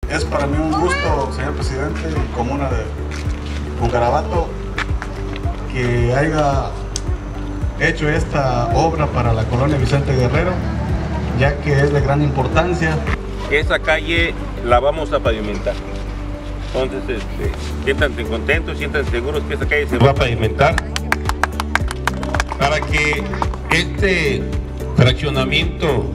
Es para mí un gusto, señor presidente, comuna de Bucarabato, que haya hecho esta obra para la colonia Vicente Guerrero, ya que es de gran importancia. Esa calle la vamos a pavimentar. Entonces, siéntanse contentos, siéntanse seguros que esa calle se va a pavimentar para que este fraccionamiento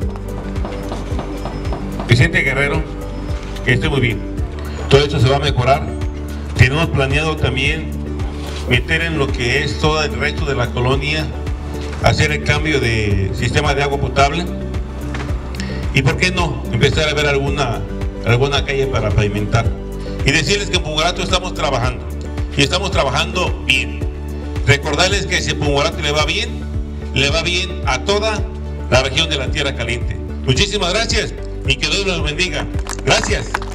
Vicente Guerrero que esté muy bien. Todo esto se va a mejorar. Tenemos planeado también meter en lo que es todo el resto de la colonia, hacer el cambio de sistema de agua potable y por qué no empezar a ver alguna calle para pavimentar. Y decirles que en Pumburato estamos trabajando y estamos trabajando bien. Recordarles que si en Pumburato le va bien a toda la región de la Tierra Caliente. Muchísimas gracias y que Dios los bendiga. Gracias.